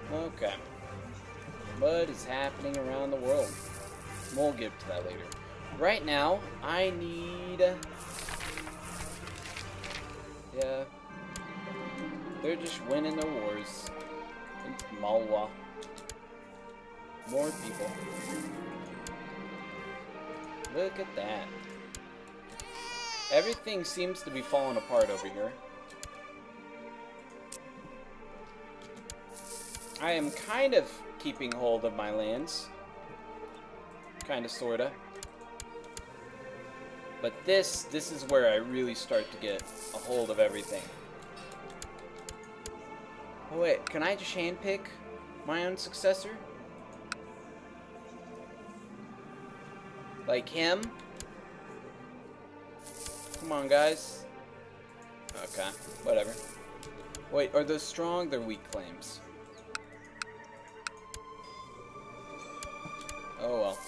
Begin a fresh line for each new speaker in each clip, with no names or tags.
Okay. What is happening around the world? We'll get to that later. Right now, I need... Yeah. They're just winning their wars. It's Malwa. More people. Look at that. Everything seems to be falling apart over here. I am kind of keeping hold of my lands. Kinda, sorta. But this is where I really start to get a hold of everything. Oh wait, can I just handpick my own successor? Like him? Come on, guys. Okay, whatever. Wait, are those strong? They're weak claims. Oh well.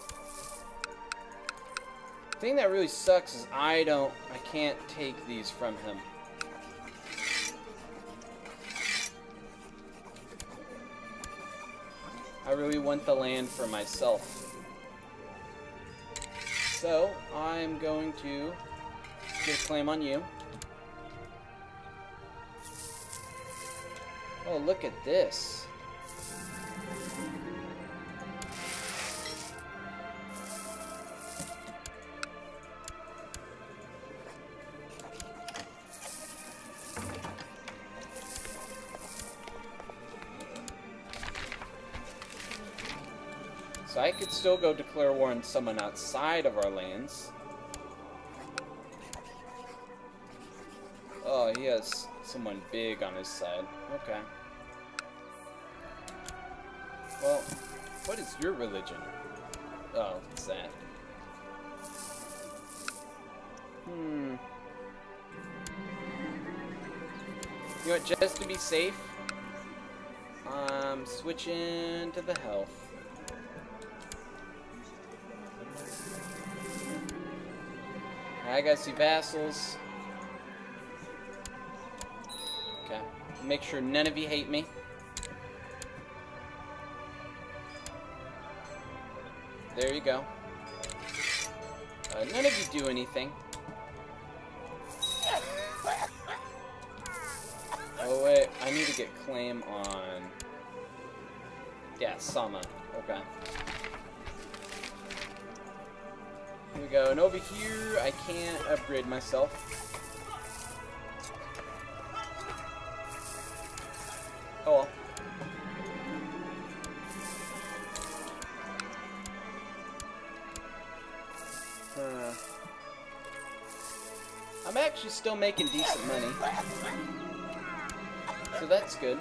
The thing that really sucks is I can't take these from him. I really want the land for myself. So, I'm going to get a claim on you. Oh, look at this. So I could still go declare war on someone outside of our lands. Oh, he has someone big on his side. Okay. Well, what is your religion? Oh, it's that. You know what, just to be safe, I'm switching to the health. I got some vassals. Okay. Make sure none of you hate me. There you go. None of you do anything. Oh wait, I need to get claim on... Yeah, Sama. Okay. Here we go, and over here, I can't upgrade myself. Oh well. I'm actually still making decent money. So that's good.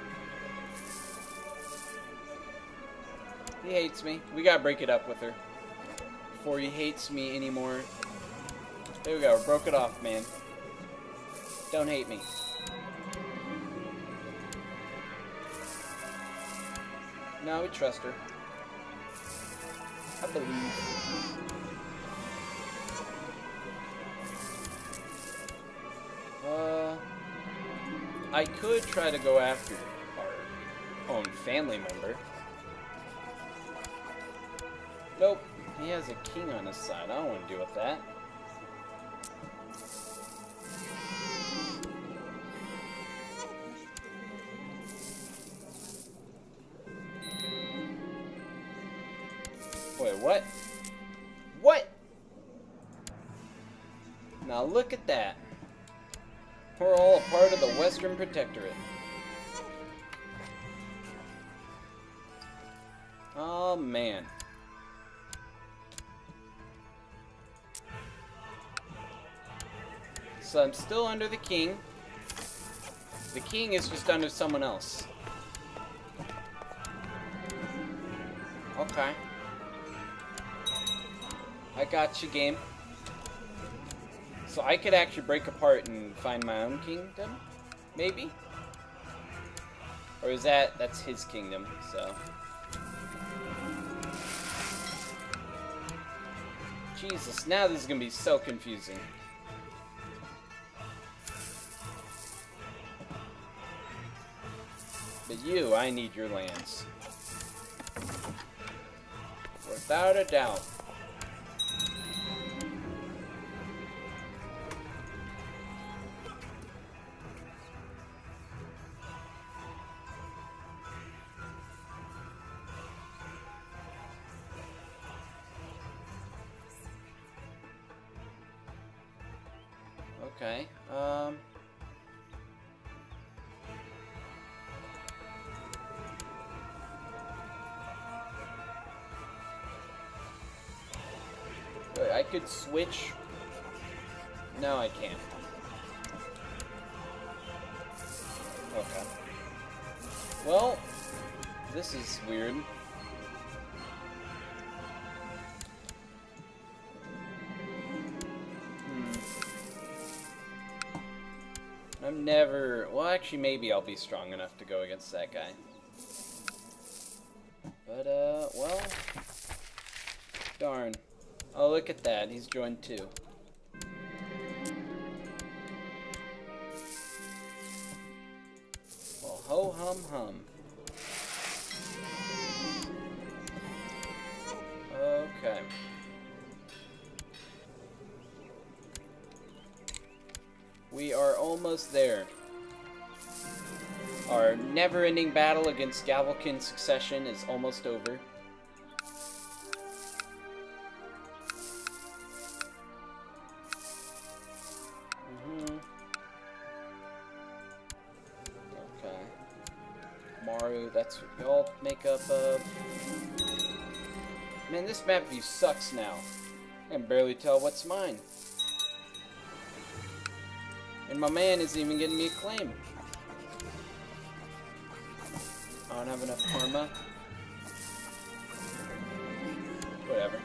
He hates me. We gotta break it up with her before he hates me anymore. There we go, broke it off, man. Don't hate me. No, we trust her. I believe. I could try to go after our own family member. Nope. He has a king on his side. I don't want to deal with that. Wait, what? What? Now look at that. We're all a part of the Western Protectorate. Oh, man. So I'm still under the king. The king is just under someone else. Okay. I got you, game. So I could actually break apart and find my own kingdom? Maybe? Or is that's his kingdom, so... Jesus, now this is gonna be so confusing. But you, I need your lands. Without a doubt. Okay, wait, I could switch. No, I can't. Okay. Well, this is weird. I'm never... Well, actually, maybe I'll be strong enough to go against that guy. But, well... Darn. Oh, look at that. He's joined too. Well, ho-hum-hum. Okay. We are almost there. Our never-ending battle against Gavelkind Succession is almost over. Okay. Maru, that's what we all make up of. Man, this map view sucks now. I can barely tell what's mine. And my man isn't even getting me a claim. I don't have enough karma. Whatever.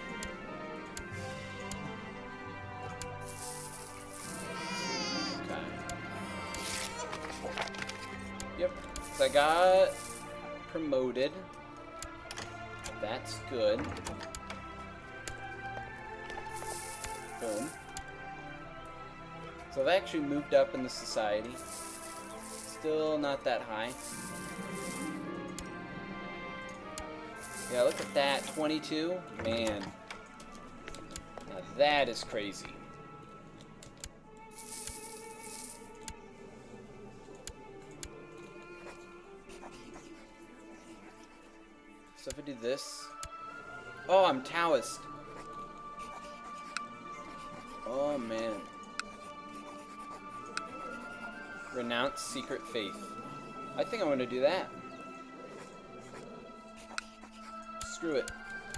Okay. Yep. So I got promoted. That's good. Boom. So I've actually moved up in the society. Still not that high. Yeah, look at that. 22? Man. Now that is crazy. So if I do this... Oh, I'm Taoist. Oh, man. Renounce secret faith. I think I'm going to do that. Screw it.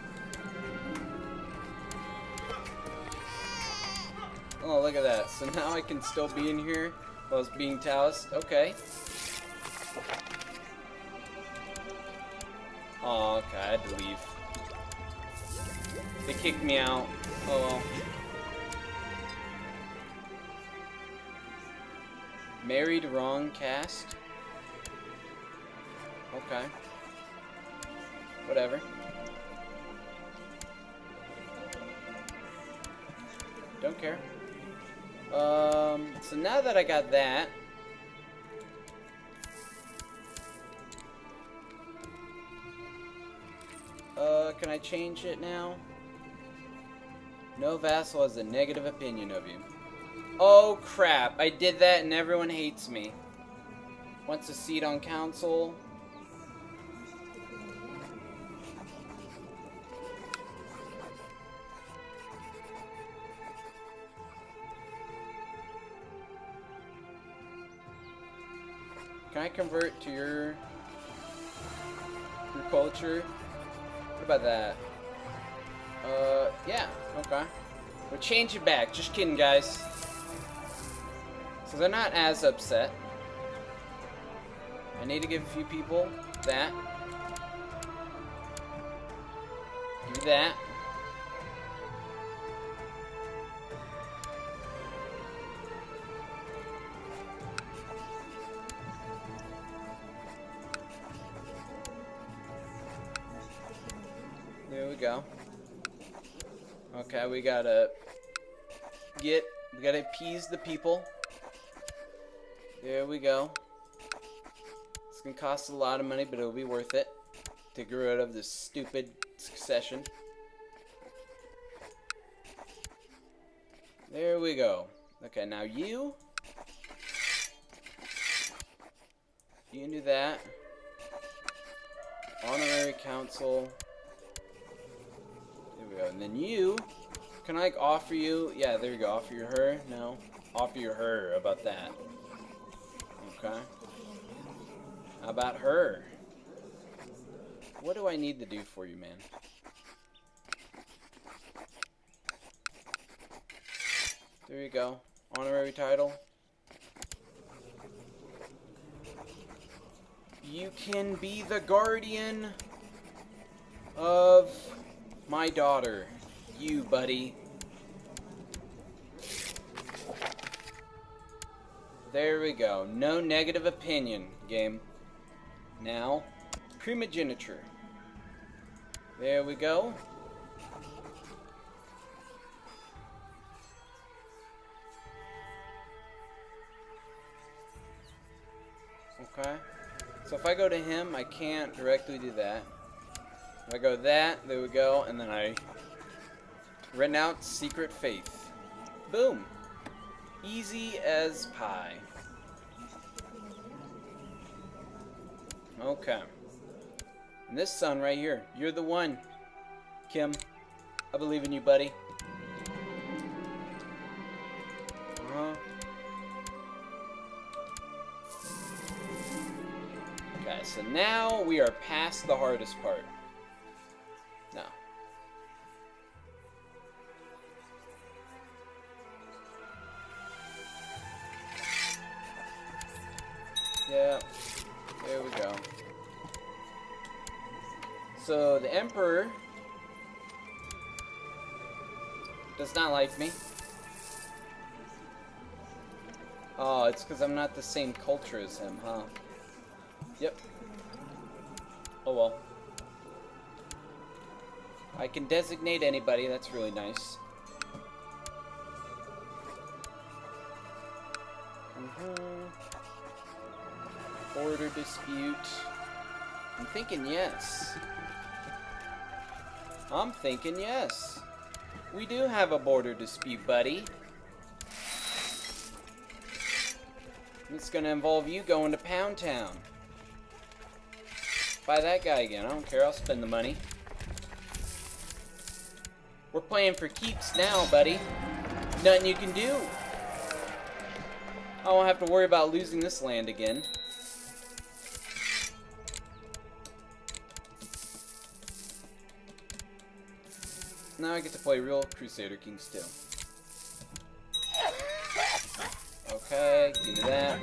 Oh, look at that. So now I can still be in here while I was being Taoist. Okay. Oh, okay. I had to leave. They kicked me out. Oh, well. Married wrong cast? Okay. Whatever. Don't care. So now that I got that... can I change it now? No vassal has a negative opinion of you. Oh crap, I did that and everyone hates me. Wants a seat on council. Can I convert to your culture? What about that? Yeah, okay. We'll change it back. Just kidding, guys. So they're not as upset. I need to give a few people that. Do that. There we go. Okay, we gotta appease the people. There we go. It's gonna cost a lot of money, but it'll be worth it to get rid of this stupid succession. There we go. Okay, now you can do that. Honorary council. There we go. And then you, can I offer you? Yeah, there you go. Offer you her? No. Offer you her. How about that? Okay. How about her? What do I need to do for you, man? There you go. Honorary title. You can be the guardian of my daughter. You, buddy. There we go. No negative opinion, game. Now, primogeniture. There we go. Okay. So if I go to him, I can't directly do that. If I go that, there we go, and then I renounce secret faith. Boom. Easy as pie. Okay. And this son right here, you're the one. Kim, I believe in you, buddy. Okay, so now we are past the hardest part. No. Yeah, there we go. So the Emperor does not like me. Oh, it's because I'm not the same culture as him, huh? Yep. Oh well. I can designate anybody, that's really nice. Border dispute. I'm thinking yes. I'm thinking yes. We do have a border dispute, buddy. It's gonna involve you going to Pound Town. Buy that guy again. I don't care. I'll spend the money. We're playing for keeps now, buddy. Nothing you can do. I won't have to worry about losing this land again. Now I get to play real Crusader Kings too. Okay, give me that.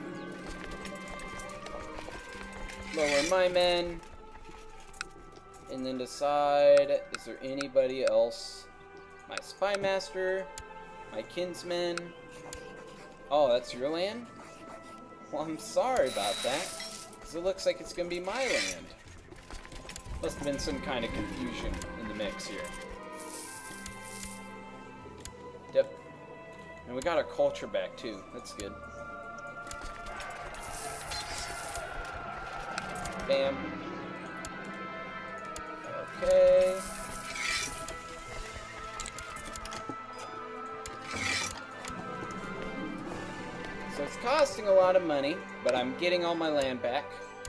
Lower my men. And then decide, is there anybody else? My spy master, my kinsman. Oh, that's your land? Well, I'm sorry about that, because it looks like it's going to be my land. Must have been some kind of confusion in the mix here. Yep. And we got our culture back, too. That's good. Bam. Okay. So it's costing a lot of money, but I'm getting all my land back.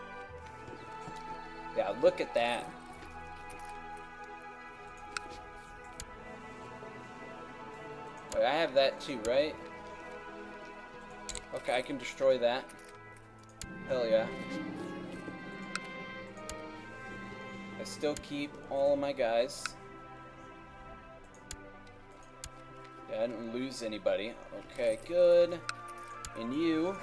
Yeah, look at that. Wait, I have that too, right? Okay, I can destroy that. Hell yeah. I still keep all of my guys. Yeah, I didn't lose anybody. Okay, good. And you.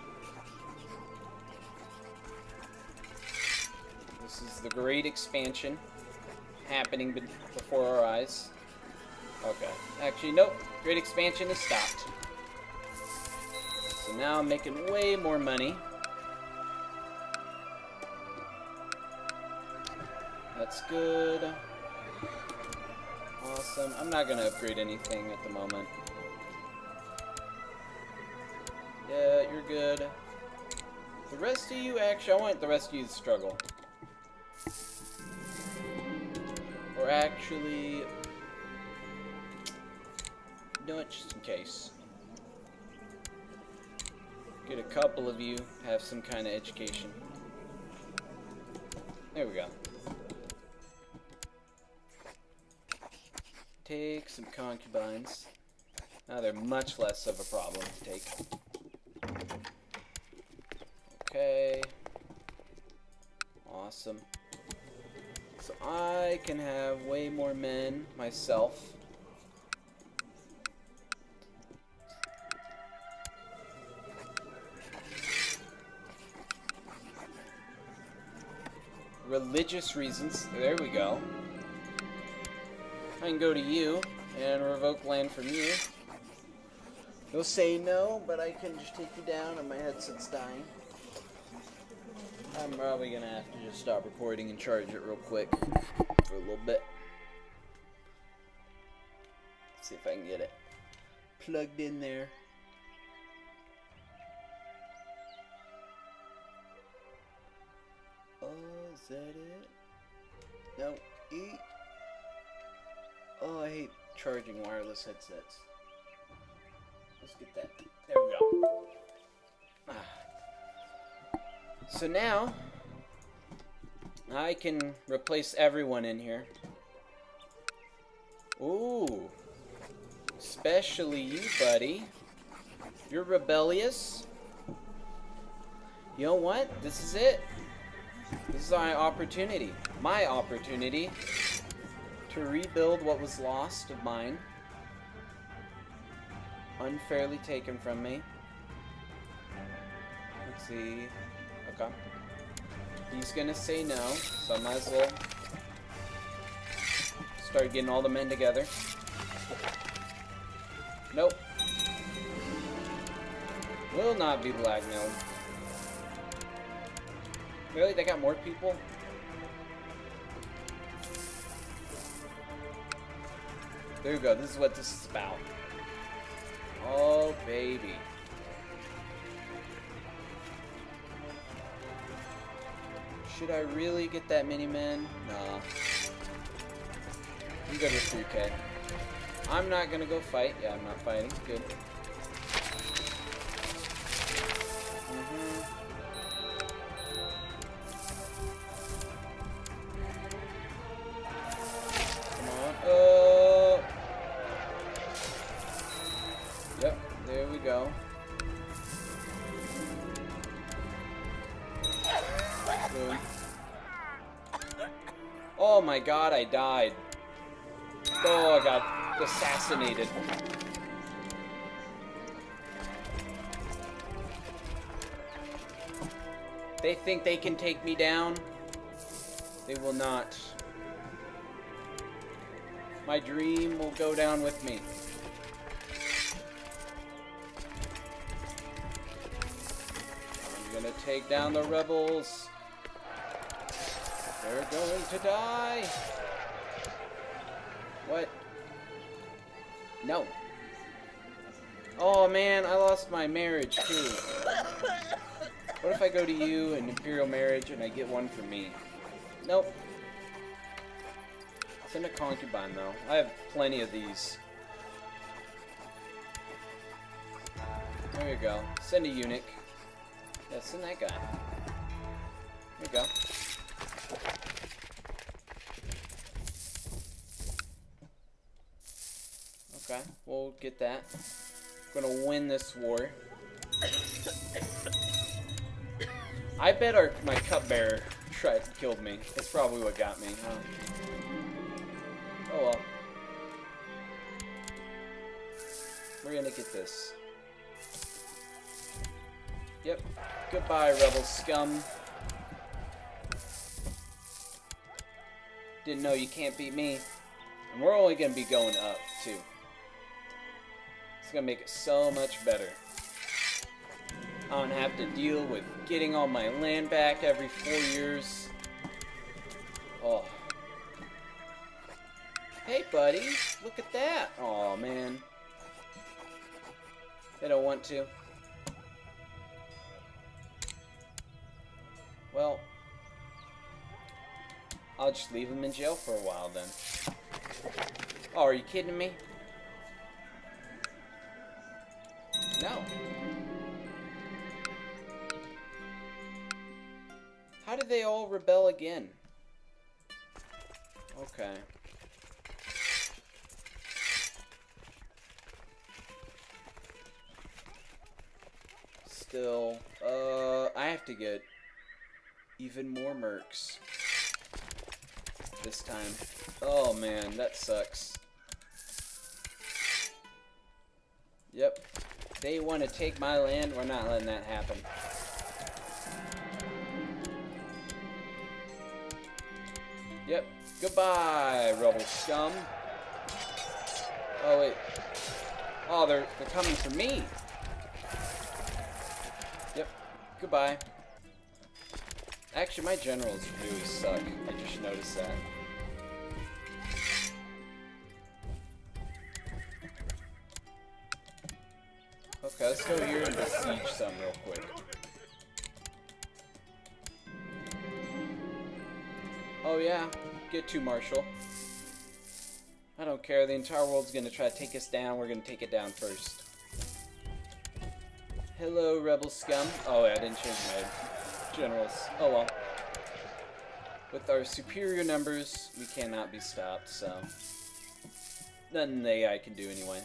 This is the great expansion happening before our eyes. Okay. Actually, nope. Great expansion is stopped. So now I'm making way more money. That's good. Awesome. I'm not going to upgrade anything at the moment. Yeah, you're good. The rest of you, actually, I want the rest of you to struggle. Or actually, you know what, just in case. Get a couple of you have some kind of education. There we go. Take some concubines. Now they're much less of a problem to take. Okay. Awesome. So I can have way more men myself. Religious reasons. There we go. I can go to you and revoke land from you. You'll say no, but I can just take you down and my headset's dying. I'm probably gonna have to just stop recording and charge it real quick for a little bit. Let's see if I can get it plugged in there. Oh, is that it? No, eat. Oh, I hate charging wireless headsets. Let's get that. There we go. So now, I can replace everyone in here. Ooh. Especially you, buddy. You're rebellious. You know what? This is it. This is my opportunity. My opportunity to rebuild what was lost of mine. Unfairly taken from me. Let's see. Okay. He's gonna say no, so I might as well start getting all the men together. Nope. Will not be blackmailed. Really? They got more people? There we go. This is what this is about. Oh, baby. Should I really get that mini man? Nah. I'm good with 3K. I'm not gonna go fight. Yeah, I'm not fighting. Good. Come on. Oh! Yep, there we go. Boom. Oh my god, I died. Oh, I got assassinated. They think they can take me down? They will not. My dream will go down with me. I'm gonna take down the rebels. They're going to die. What? No. Oh man, I lost my marriage too. What if I go to you and Imperial Marriage and I get one for me? Nope. Send a concubine though. I have plenty of these. There you go. Send a eunuch. Yeah, send that guy. There you go. Okay, we'll get that. I'm gonna win this war. I bet my cupbearer killed me. That's probably what got me, huh? Oh well. We're gonna get this. Yep. Goodbye, rebel scum. Didn't know you can't beat me. And we're only gonna be going up, too. It's gonna make it so much better. I don't have to deal with getting all my land back every 4 years. Oh. Hey, buddy. Look at that. Oh man. They don't want to. Well, I'll just leave him in jail for a while then. Oh, are you kidding me? No. How did they all rebel again? Okay. Still, I have to get even more mercs this time. Oh man, that sucks. Yep. They want to take my land. We're not letting that happen. Yep. Goodbye, rebel scum. Oh wait. Oh, they're coming for me. Yep. Goodbye. Actually, my generals really suck. I just noticed that. Okay, let's go here and besiege some real quick. Oh yeah, get to Marshall. I don't care, the entire world's gonna try to take us down, we're gonna take it down first. Hello, rebel scum. Oh yeah, I didn't change my generals. Oh well. With our superior numbers, we cannot be stopped, so... nothing the AI can do anyway.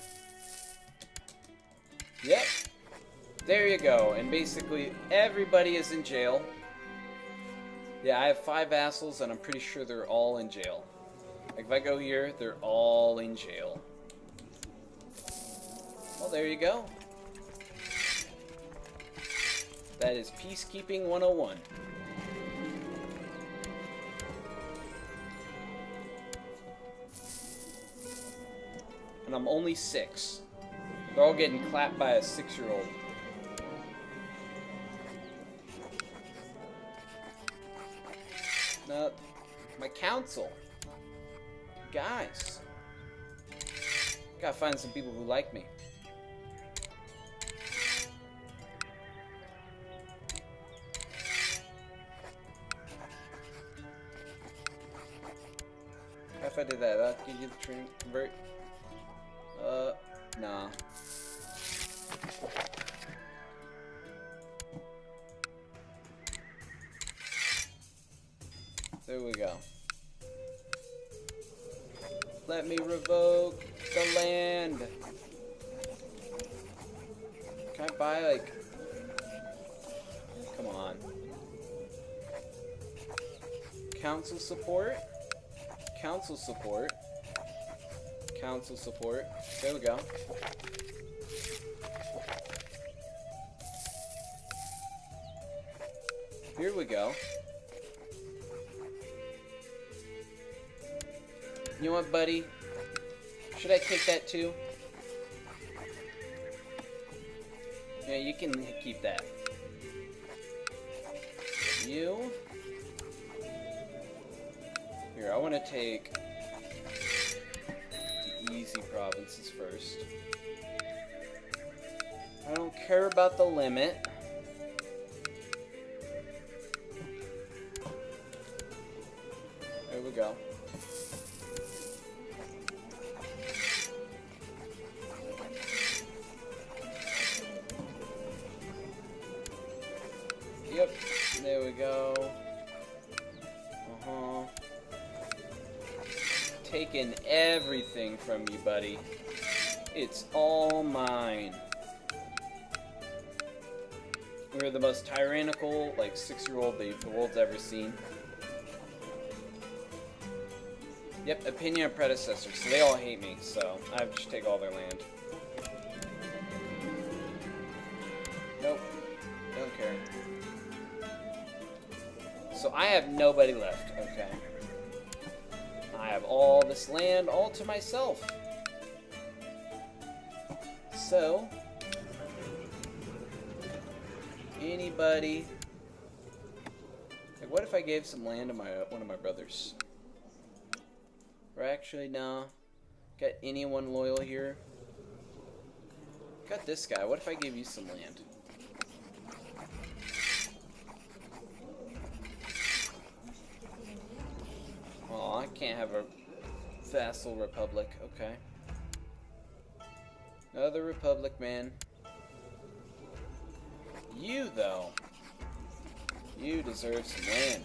Yep. There you go. And basically, everybody is in jail. Yeah, I have 5 vassals, and I'm pretty sure they're all in jail. Like, if I go here, they're all in jail. Well, there you go. That is Peacekeeping 101. And I'm only 6. They're all getting clapped by a 6-year-old. No, my council. Guys. Gotta find some people who like me. If I did that, that'd give you the train convert. Nah. There we go. Let me revoke the land. Can I buy, like... come on. Council support? Council support. Council support. There we go. Here we go. You know what, buddy? Should I take that too? Yeah, you can keep that. You? Here, I want to take the easy provinces first. I don't care about the limit. There we go. Yep, there we go. Taking everything from you, buddy. It's all mine. We're the most tyrannical, like, 6-year-old the world's ever seen. Yep, opinion of predecessors. So they all hate me, so I have to just take all their land. Nope. Don't care. So I have nobody left, okay. I have all this land all to myself. So, anybody... like, what if I gave some land to one of my brothers? Or actually, no. Got anyone loyal here? Got this guy. What if I gave you some land? Can't have a vassal republic. Okay. Another republic, man. You, though. You deserve some land.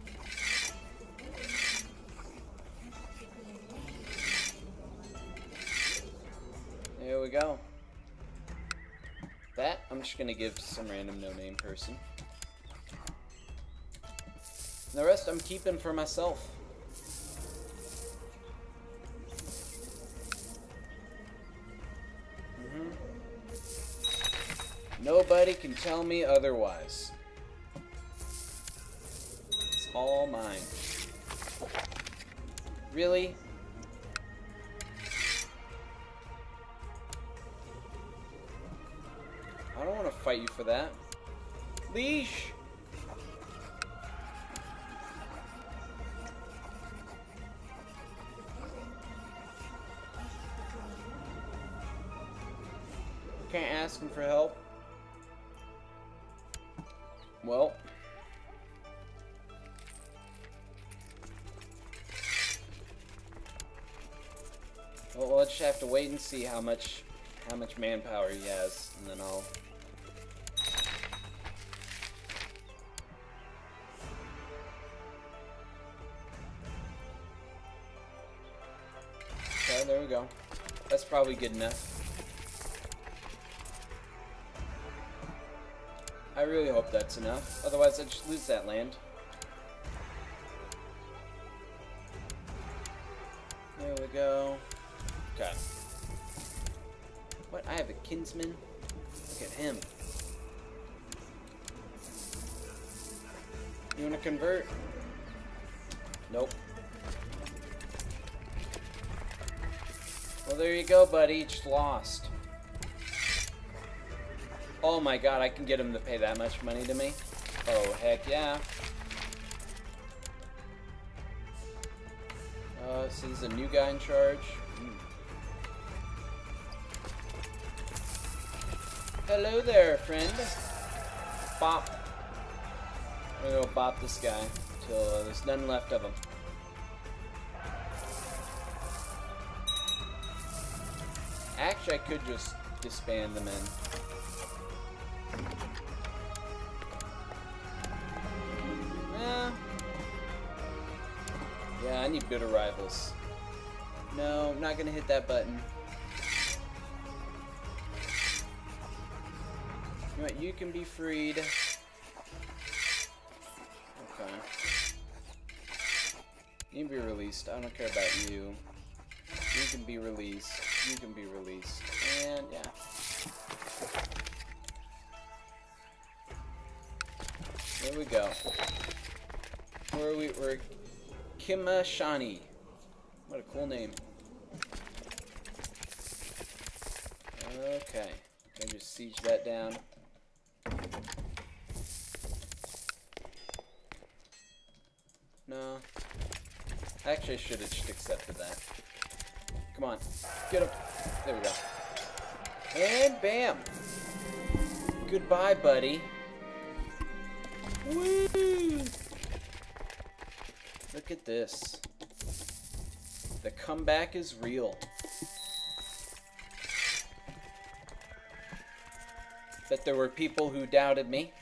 There we go. That, I'm just gonna give to some random no-name person. And the rest I'm keeping for myself. Nobody can tell me otherwise. It's all mine. Really? I don't want to fight you for that. Leash! Can't ask him for help. Well, we'll just have to wait and see how much manpower he has, and then I'll. Okay, there we go. That's probably good enough. I really hope that's enough. Otherwise, I'd just lose that land. There we go. Okay. What? I have a kinsman? Look at him. You want to convert? Nope. Well, there you go, buddy. You just lost. Oh my god, I can get him to pay that much money to me? Oh, heck yeah. So there's a new guy in charge. Hello there, friend. Bop. I'm gonna go bop this guy till there's none left of him. Actually, I could just disband the men. Yeah, I need bitter rivals. No, I'm not gonna hit that button. You know what? You can be freed. Okay. You can be released. I don't care about you. You can be released. You can be released. And yeah. There we go. Where are we? We're Kimashani. What a cool name. Okay. Can I just siege that down? No. Actually, I should have just accepted that. Come on. Get him. There we go. And bam! Goodbye, buddy. Woo! Look at this. The comeback is real. Bet there were people who doubted me.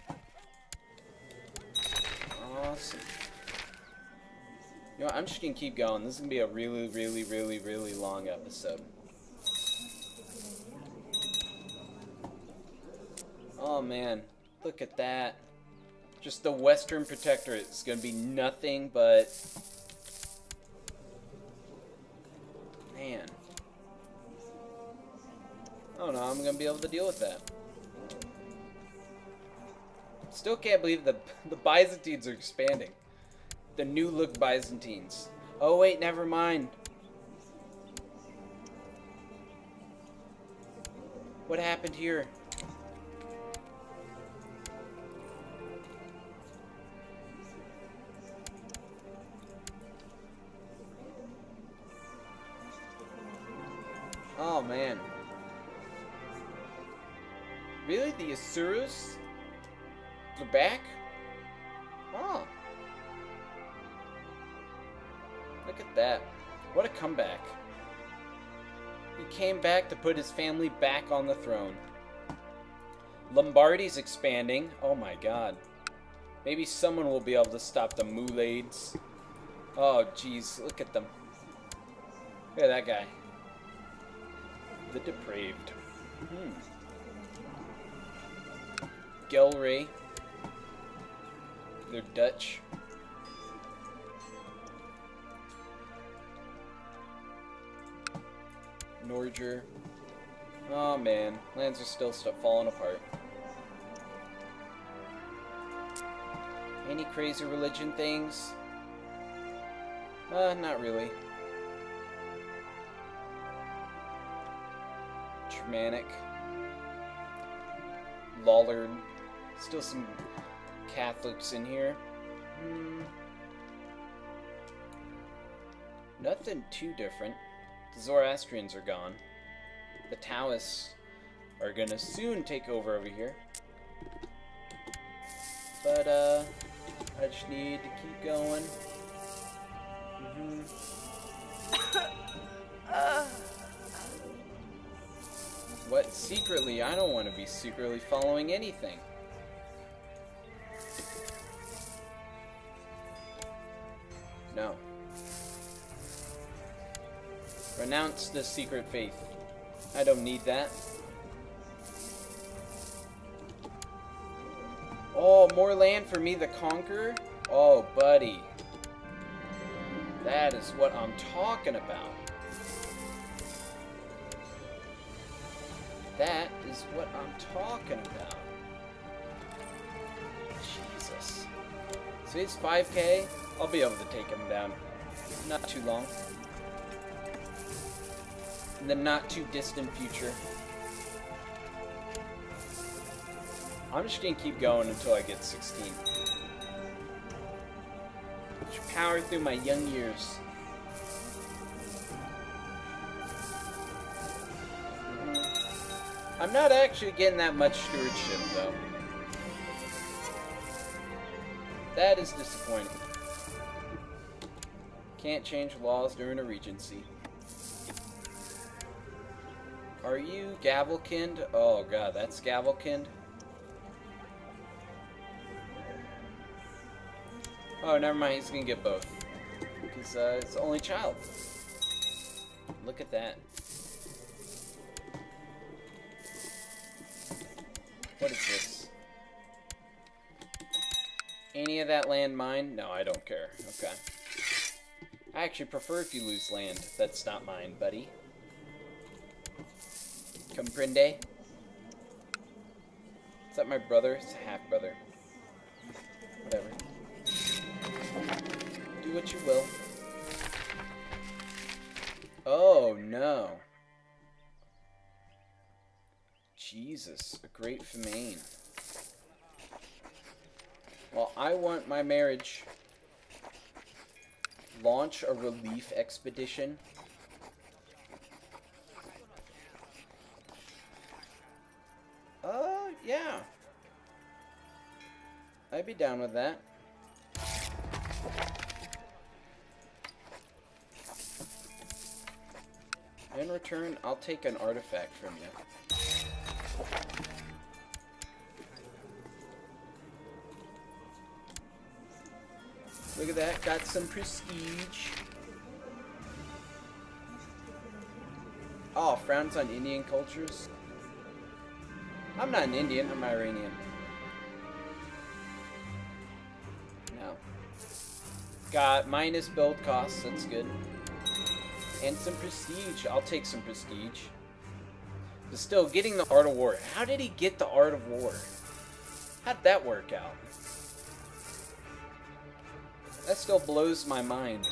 Awesome. You know what, I'm just gonna keep going. This is gonna be a really, really, really, really long episode. Oh man, look at that. Just the Western Protectorate is gonna be nothing but... Man. I don't know how I'm gonna be able to deal with that. Still can't believe the Byzantines are expanding. The new look Byzantines. Oh wait, never mind. What happened here? Oh man. Really? The Asurus? They're back? Oh. Look at that. What a comeback. He came back to put his family back on the throne. Lombardy's expanding. Oh my god. Maybe someone will be able to stop the Mulades. Oh jeez, look at them. Look at that guy. The depraved. Gelre. They're Dutch. Norger. Oh man, lands are still falling apart. Any crazy religion things? Not really. Germanic. Lollard. Still some Catholics in here. Nothing too different. The Zoroastrians are gone. The Taoists are gonna soon take over here. But, I just need to keep going. What? Secretly? I don't want to be secretly following anything. No. Renounce the secret faith. I don't need that. Oh, more land for me, the Conqueror? Oh, buddy. That is what I'm talking about. That is what I'm talking about. Jesus. So he's 5k. I'll be able to take him down. Not too long. In the not too distant future. I'm just gonna keep going until I get 16. Just power through my young years. I'm not actually getting that much stewardship, though. That is disappointing. Can't change laws during a regency. Are you Gavelkind? Oh god, that's Gavelkind? Oh, never mind, he's gonna get both. Because it's the only child. Look at that. What is this? Any of that land mine? No, I don't care. Okay. I actually prefer if you lose land. That's not mine, buddy. Comprende? Is that my brother? It's a half-brother. Whatever. Do what you will. Oh, no. Jesus, a great famine. Well, I want my marriage. Launch a relief expedition. Yeah. I'd be down with that. In return, I'll take an artifact from you. Look at that, got some prestige. Oh, frowns on Indian cultures. I'm not an Indian, I'm Iranian. No. Got minus build costs, that's good. And some prestige. I'll take some prestige. But still, getting the Art of War. How did he get the Art of War? How'd that work out? That still blows my mind.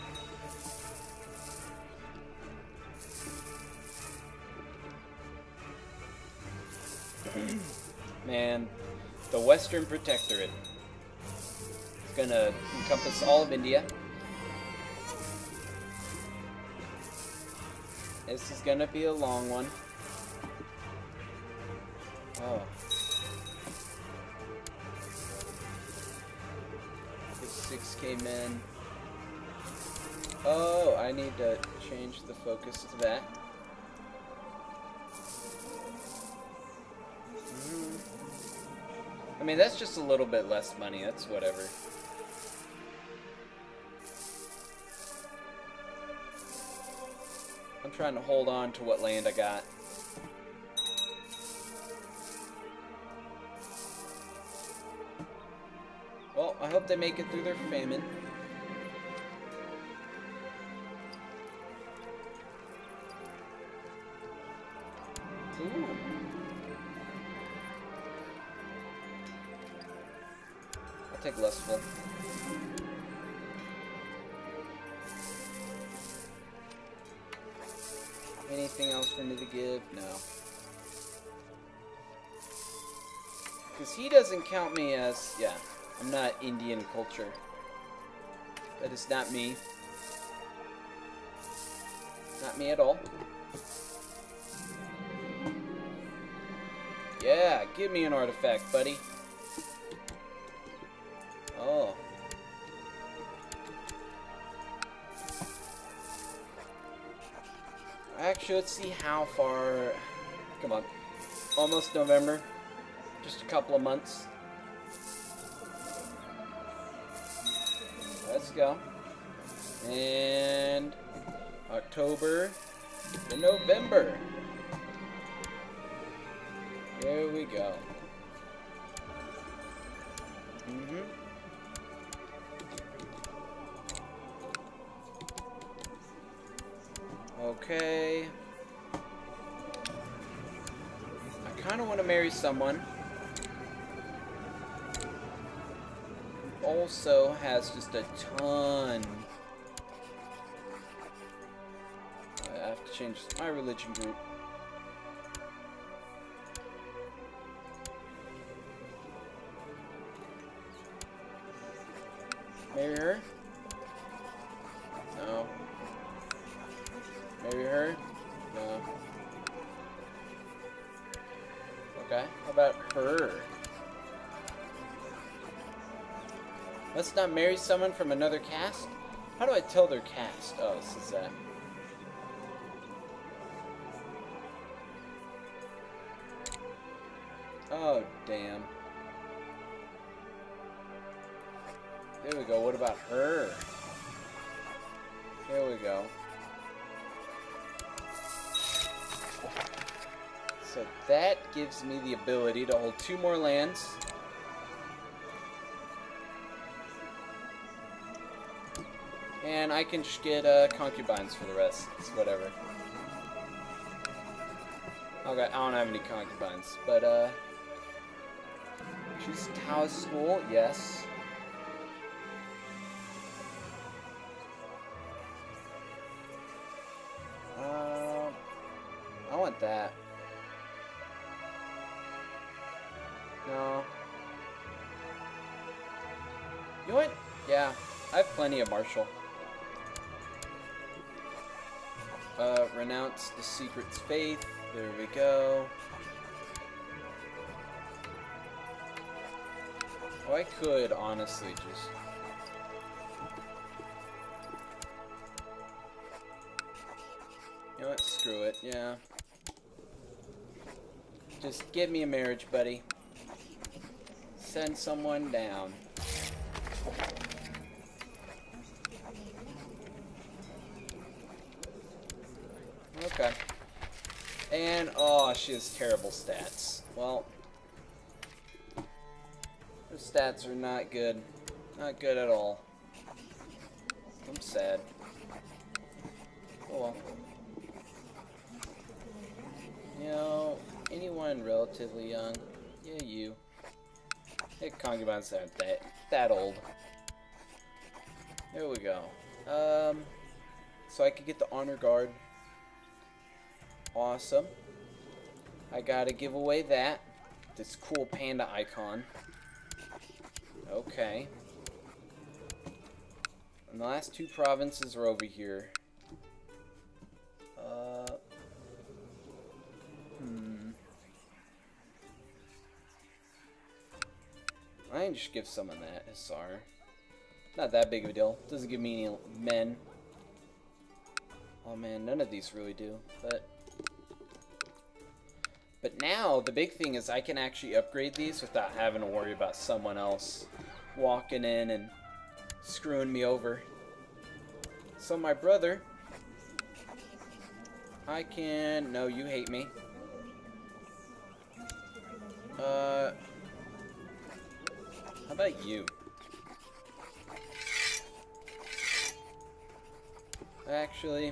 Man, the Western Protectorate. It's gonna encompass all of India. This is gonna be a long one. Oh. 6k men. Oh, I need to change the focus to that. I mean, that's just a little bit less money. That's whatever. I'm trying to hold on to what land I got. Well, I hope they make it through their famine. Ooh. I'll take Lustful. Anything else for me to give? No. Because he doesn't count me as... Yeah, I'm not Indian culture. That is not me. Not me at all. Yeah, give me an artifact, buddy. Oh. Actually, let's see how far... Come on. Almost November. Just a couple of months. Let's go. And... October to November. There we go. Okay. I kind of want to marry someone who also has just a ton. I have to change my religion group. Marry her? No. Marry her? No. Okay, how about her? Let's not marry someone from another caste? How do I tell their caste? Oh, this is that. Oh, damn. There we go. What about her? There we go. So that gives me the ability to hold 2 more lands. And I can just get concubines for the rest. It's whatever. Okay, I don't have any concubines. But, choose Taoist school. Yes. I want that. No. You know what? Yeah, I have plenty of Marshall. Renounce the Secret's faith. There we go. Oh, I could honestly just... You know what? Screw it. Yeah. Just give me a marriage, buddy. Send someone down. Okay. And, oh, she has terrible stats. Well, her stats are not good. Not good at all. I'm sad. Oh well. You know, anyone relatively young? Yeah, you. Hey, concubines aren't that old. There we go. So I could get the honor guard. Awesome. I gotta give away that. This cool panda icon. Okay. And the last 2 provinces are over here. I can just give someone that, Hisar. Not that big of a deal. Doesn't give me any men. Oh man, none of these really do, But now, the big thing is I can actually upgrade these without having to worry about someone else walking in and screwing me over. So my brother, I can... No, you hate me. How about you? Actually,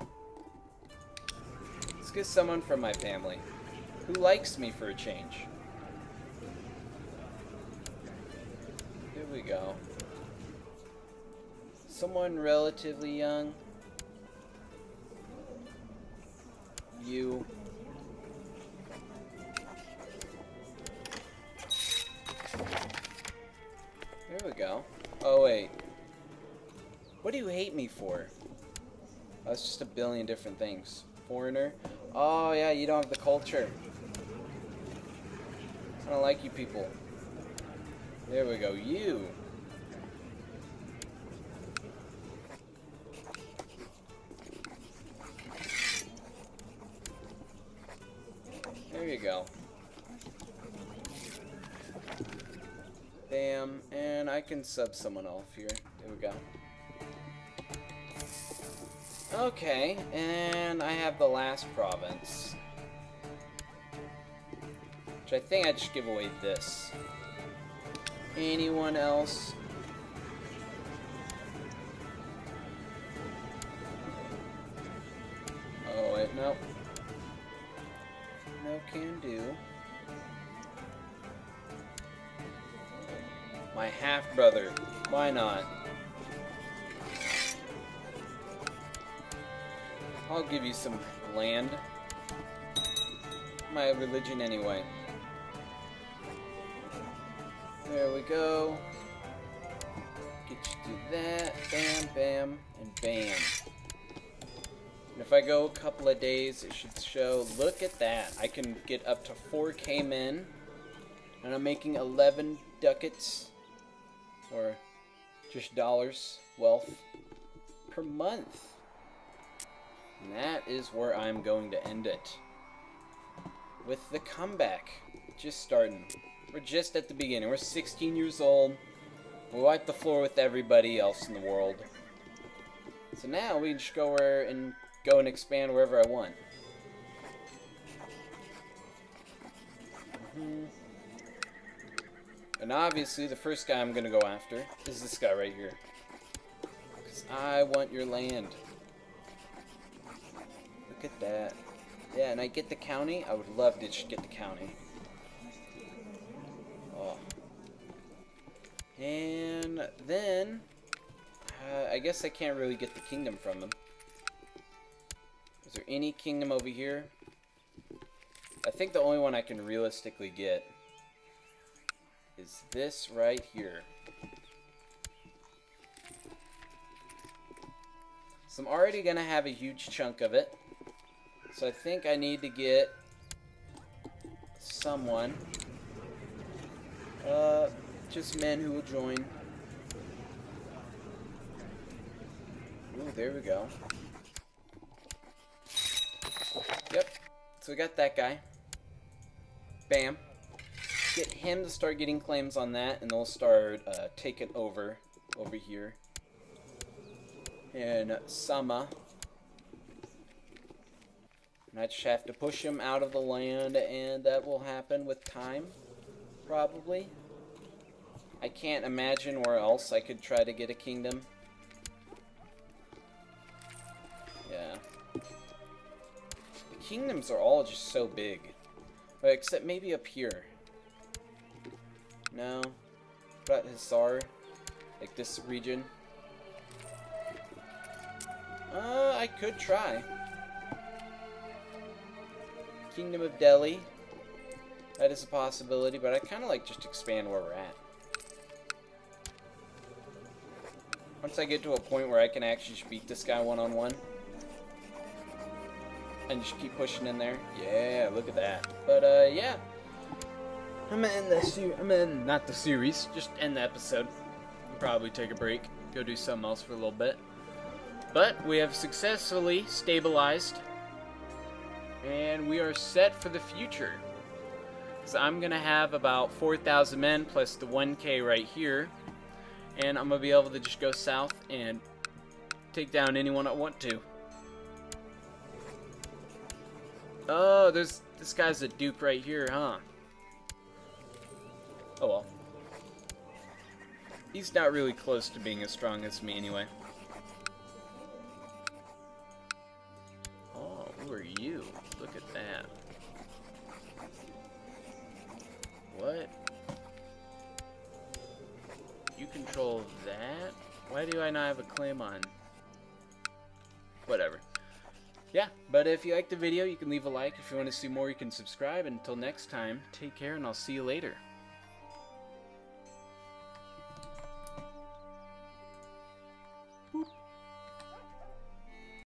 let's get someone from my family who likes me for a change. Here we go. Someone relatively young. You. There we go. Oh, wait. What do you hate me for? Oh, it's just a billion different things. Foreigner. Oh, yeah, you don't have the culture. I don't like you people. There we go. You. There you go. Bam. And I can sub someone off here. There we go. Okay, and I have the last province. Which I think I'd just give away this. Anyone else? Oh, wait, no. No can do. My half-brother. Why not? I'll give you some land. My religion anyway. There we go. Get you to that. Bam, bam, and bam. And if I go a couple of days, it should show. Look at that. I can get up to 4K men. And I'm making 11 ducats. Or just dollars wealth per month. And that is where I'm going to end it. With the comeback. Just starting. We're just at the beginning. We're 16 years old. We wiped the floor with everybody else in the world. So now we can just go and expand wherever I want. And obviously the first guy I'm going to go after is this guy right here. Because I want your land. Look at that. Yeah, and I get the county. I would love to just get the county. Oh. And then, I guess I can't really get the kingdom from him. Is there any kingdom over here? I think the only one I can realistically get is this right here. So I'm already going to have a huge chunk of it. So I think I need to get someone. Just men who will join. Ooh, there we go. Yep. So we got that guy. Bam. Get him to start getting claims on that, and they'll start taking over here. And Sama. And I just have to push him out of the land, and that will happen with time, probably. I can't imagine where else I could try to get a kingdom. Yeah. The kingdoms are all just so big. But except maybe up here. No. What about Hisar? Like this region? I could try. Kingdom of Delhi. That is a possibility, but I kind of like just expand where we're at. Once I get to a point where I can actually just beat this guy one-on-one. And just keep pushing in there. Yeah, look at that. But, yeah. I'm gonna end this not the series, just end the episode. Probably take a break. Go do something else for a little bit. But we have successfully stabilized, and we are set for the future. So I'm going to have about 4,000 men plus the 1K right here, and I'm going to be able to just go south and take down anyone I want to. Oh, this guy's a duke right here, huh? Oh well. He's not really close to being as strong as me anyway. Oh, who are you? Look at that. What? You control that? Why do I not have a claim on? Whatever. Yeah, but if you liked the video, you can leave a like. If you want to see more, you can subscribe. Until next time, take care, and I'll see you later.